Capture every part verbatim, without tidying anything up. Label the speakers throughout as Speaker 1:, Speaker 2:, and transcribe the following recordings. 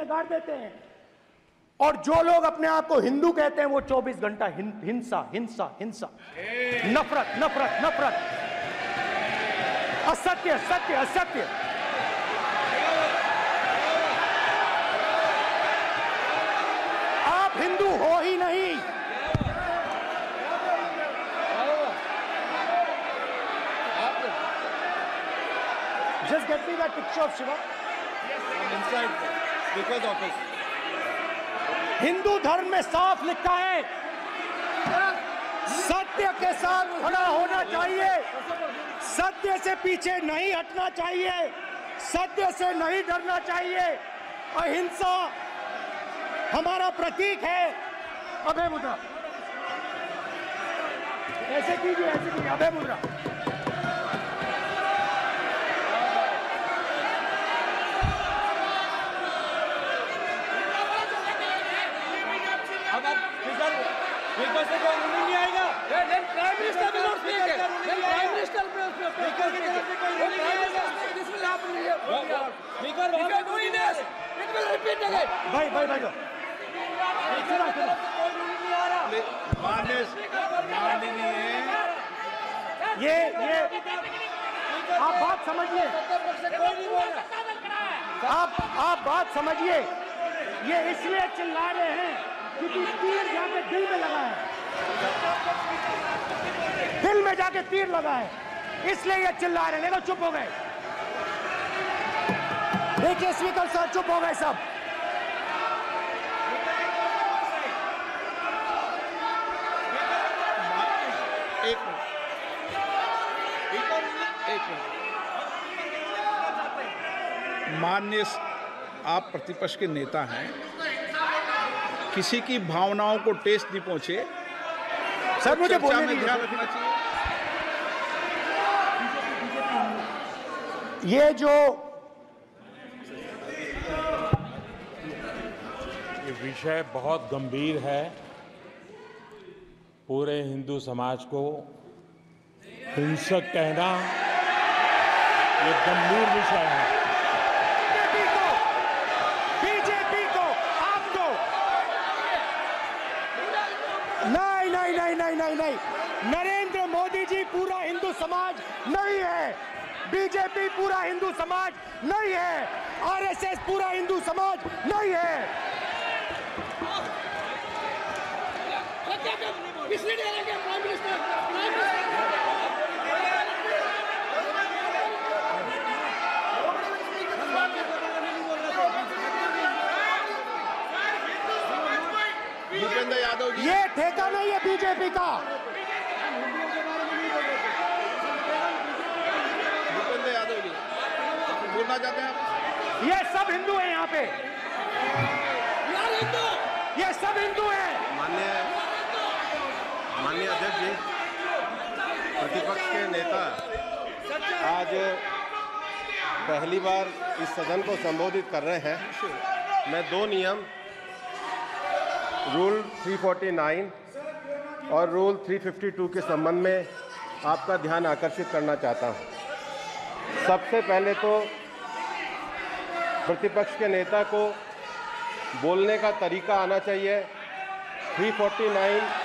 Speaker 1: से गाड़ देते हैं। और जो लोग अपने आप को हिंदू कहते हैं वो चौबीस घंटा हिंसा हिंसा हिंसा, नफरत नफरत नफरत, असत्य सत्य असत्य। आप हिंदू हो ही नहीं। Just get me that picture of Shiva.
Speaker 2: Inside, because of his.
Speaker 1: Hindu धर्म में साफ लिखा है, सत्य के साथ खड़ा होना चाहिए, सत्य से पीछे नहीं हटना चाहिए, सत्य से नहीं डरना चाहिए। अहिंसा हमारा प्रतीक है। अभय मुद्रा, ऐसे कीजिए, ऐसे कीजिए, अभय मुद्रा।
Speaker 2: बिकॉज़ से कोई नहीं आएगा।
Speaker 3: Prime minister will not speak. Then prime minister will speak. Because prime minister this will happen here.
Speaker 2: Speaker
Speaker 3: If you are doing this, it will repeat again.
Speaker 1: भाई भाई भाई चला चला।
Speaker 2: माननीय माननीय
Speaker 1: ये ये आप बात समझिए, आप आप बात समझिए। ये इसलिए चिल्ला रहे हैं क्योंकि तीर जाके दिल में लगा है, दिल में जाके तीर लगा है, इसलिए ये चिल्ला रहे हैं। देखो चुप हो गए, देखिए स्पीकर साहब चुप हो गए सब।
Speaker 2: एक मिनट एक मिनट माननीय आप प्रतिपक्ष के नेता हैं, किसी की भावनाओं को ठेस नहीं पहुंचे,
Speaker 1: सर मुझे बोलने
Speaker 2: में
Speaker 1: दीजिए।
Speaker 2: ध्यान रखना चाहिए।
Speaker 1: ये जो
Speaker 4: ये विषय बहुत गंभीर है, पूरे हिंदू समाज को हिंसक कहना ये गंभीर विषय है।
Speaker 1: बीजेपी को आपको नहीं नहीं नहीं नहीं नहीं नहीं नरेंद्र मोदी जी पूरा हिंदू समाज नहीं है, बीजेपी पूरा हिंदू समाज नहीं है, आरएसएस पूरा हिंदू समाज नहीं है।
Speaker 2: भूपेंद्र यादव जी,
Speaker 1: ये ठेका नहीं है बीजेपी का।
Speaker 2: भूपेंद्र यादव जी बोलना चाहते हैं आप?
Speaker 1: ये सब हिंदू हैं यहाँ पे, ये सब हिंदू हैं।
Speaker 5: माननीय माननीय अध्यक्ष जी, प्रतिपक्ष के नेता आज पहली बार इस सदन को संबोधित कर रहे हैं। मैं दो नियम रूल तीन सौ उनचास और रूल तीन सौ बावन के संबंध में आपका ध्यान आकर्षित करना चाहता हूं। सबसे पहले तो प्रतिपक्ष के नेता को बोलने का तरीका आना चाहिए। तीन सौ उनचास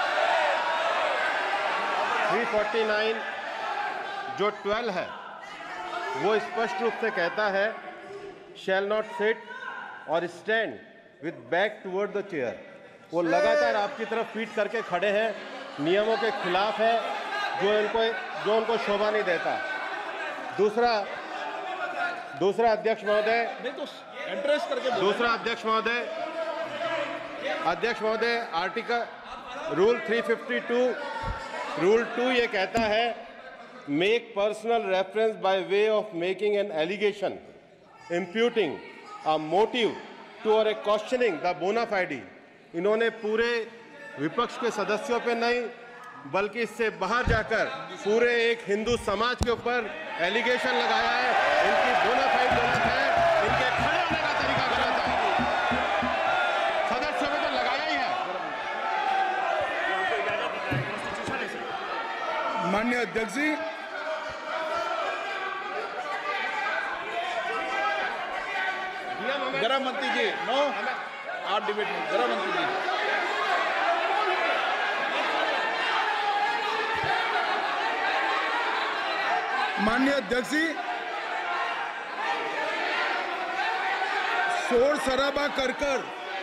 Speaker 5: तीन सौ उनचास जो बारह है वो स्पष्ट रूप से कहता है शैल नॉट सिट और stand with back toward the chair. वो लगातार आपकी तरफ पीठ करके खड़े हैं, नियमों के खिलाफ है, जो इनको जो उनको शोभा नहीं देता। दूसरा दूसरा अध्यक्ष महोदय
Speaker 2: नहीं तो एड्रेस करके
Speaker 5: दूसरा अध्यक्ष महोदय अध्यक्ष महोदय आर्टिकल रूल तीन सौ बावन रूल टू ये कहता है make personal reference by way of making an allegation imputing a motive to और ए क्वेश्चनिंग द बोना फाइडी। इन्होंने पूरे विपक्ष के सदस्यों पे नहीं बल्कि इससे बाहर जाकर पूरे एक हिंदू समाज के ऊपर एलिगेशन लगाया है। इनकी बोना फाइड गलत है, इनके खड़े होने का तरीका गलत है। सदस्यों में तो लगाया ही है।
Speaker 2: माननीय अध्यक्ष जी, गृह मंत्री कीजिए। नो, आप डिबेट में जरा बंद कीजिए।
Speaker 6: माननीय अध्यक्ष जी, शोर शराबा कर कर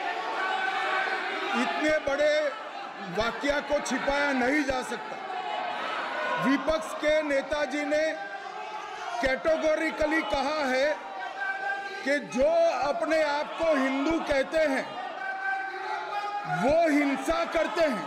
Speaker 6: इतने बड़े वाकया को छिपाया नहीं जा सकता। विपक्ष के नेताजी ने कैटेगोरिकली कहा है कि जो अपने आप को हिंदू कहते हैं वो हिंसा करते हैं।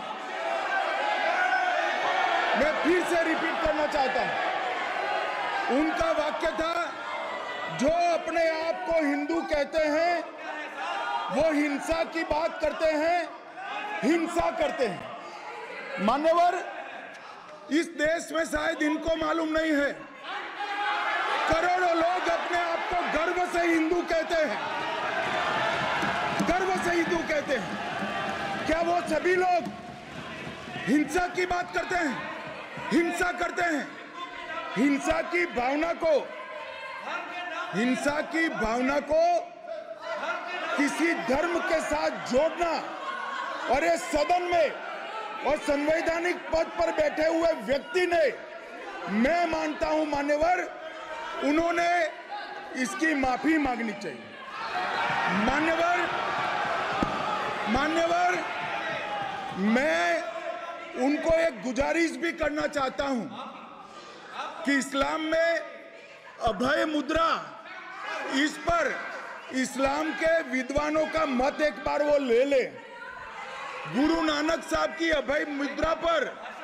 Speaker 6: मैं फिर से रिपीट करना चाहता हूं, उनका वाक्य था जो अपने आप को हिंदू कहते हैं वो हिंसा की बात करते हैं, हिंसा करते हैं। मान्यवर, इस देश में शायद इनको मालूम नहीं है, करोड़ों लोग अपने आप को गर्व से हिंदू कहते हैं, गर्व से हिंदू कहते हैं। क्या वो सभी लोग हिंसा की बात करते हैं, हिंसा करते हैं? हिंसा की भावना को हिंसा की भावना को किसी धर्म के साथ जोड़ना और इस सदन में और संवैधानिक पद पर बैठे हुए व्यक्ति ने, मैं मानता हूं मान्यवर, उन्होंने इसकी माफी मांगनी चाहिए। मान्यवर मान्यवर मैं उनको एक गुजारिश भी करना चाहता हूं कि इस्लाम में अभय मुद्रा, इस पर इस्लाम के विद्वानों का मत एक बार वो ले ले। गुरु नानक साहब की अभय मुद्रा पर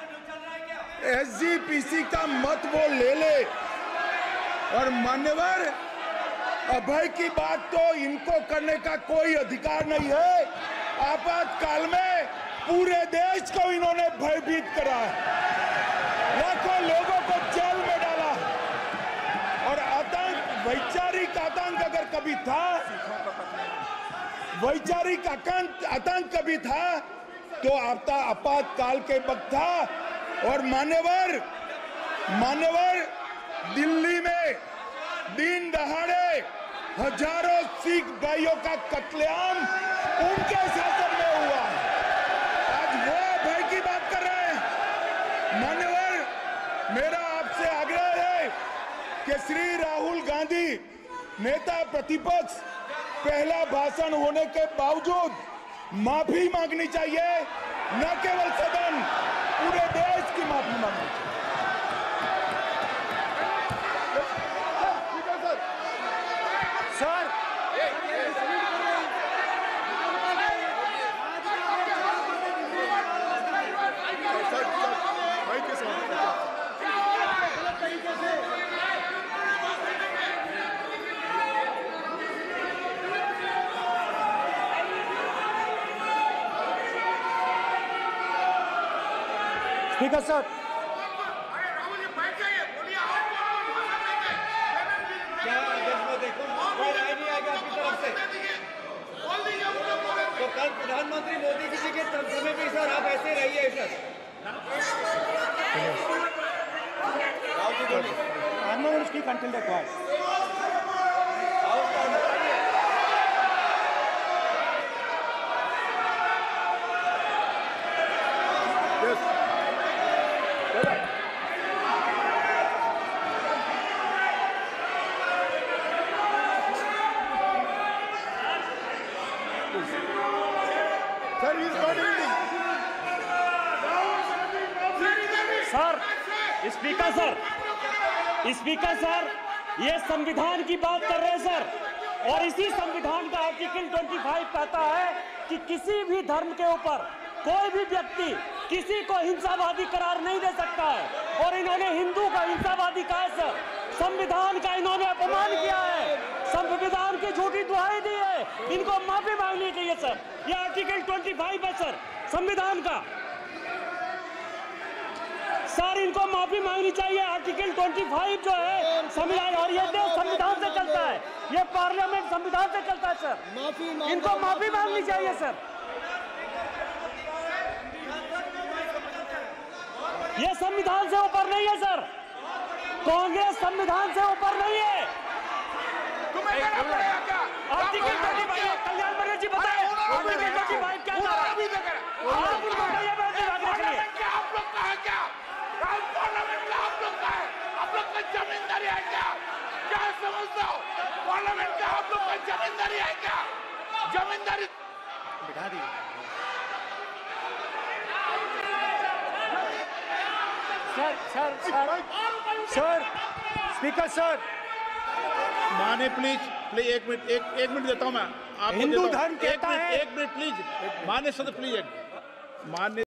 Speaker 6: एसजीपीसी का मत वो ले ले। और मान्यवर, अभय की बात तो इनको करने का कोई अधिकार नहीं है। आपातकाल में पूरे देश को इन्होंने भयभीत करा है, लाखों लोगों को जेल में डाला और आतंक, वैचारिक आतंक अगर कभी था, वैचारिक आतंक आतंक कभी था तो आता आपातकाल के वक्त था। और मान्यवर मान्यवर दिल्ली में दिन दहाड़े हजारों सिख भाइयों का कत्लेआम उनके शासन में हुआ। आज वो भय की बात कर रहे हैं। मान्यवर, मेरा आपसे आग्रह है कि श्री राहुल गांधी, नेता प्रतिपक्ष, पहला भाषण होने के बावजूद माफी मांगनी चाहिए, न केवल सदन, पूरे देश की माफी मांगनी चाहिए।
Speaker 1: सर, स्पीकर सर,
Speaker 3: तो कल प्रधानमंत्री मोदी जी के समय पे सर आप ऐसे रहिए sir.
Speaker 1: I'm not going to speak until they're quiet.
Speaker 7: Sir, speaker sir, speaker sir, ये संविधान की बात कर रहे हैं सर, और इसी संविधान का आर्टिकल पच्चीस कहता है कि किसी भी धर्म के ऊपर कोई भी व्यक्ति किसी को हिंसावादी करार नहीं दे सकता है। और इन्होंने हिंदू का हिंसावादी कहा है सर। संविधान का इन्होंने अपमान किया है, संविधान की झूठी दुहाई दी है, इनको माफी मांगनी चाहिए सर। ये आर्टिकल पच्चीस है सर संविधान का, सर इनको माफी मांगनी चाहिए। आर्टिकल पच्चीस जो है संविधान, और ये देश संविधान से चलता है, ये पार्लियामेंट संविधान से चलता है सर, इनको माफी मांगनी चाहिए सर। ये संविधान से ऊपर नहीं है सर, कांग्रेस संविधान से ऊपर नहीं है।
Speaker 3: तुम्हें क्या
Speaker 7: आर्टिकल पच्चीस कल्याण मंत्री जी बताएं आर्टिकल पच्चीस क्या था? आप उनको कहिए बात रखने के लिए।
Speaker 8: आप लोग का है क्या? पार्लियामेंट का आप लोग का है? आप लोग का जमींदारी है क्या? क्या समझते हो? पार्लियामेंट का आप लोग का जमींदारी है क्या? जमींदारी बिठा दी।
Speaker 1: Sir sir sir sir speaker sir
Speaker 2: माने प्लीज प्लीज एक मिनट एक एक मिनट देता हूं मैं आपको
Speaker 1: हिंदू
Speaker 2: देता हूं।
Speaker 1: धर्म कहता
Speaker 2: एक मिनट,
Speaker 1: है
Speaker 2: एक मिनट प्लीज मान्य सदस्य प्लीज एक मान्य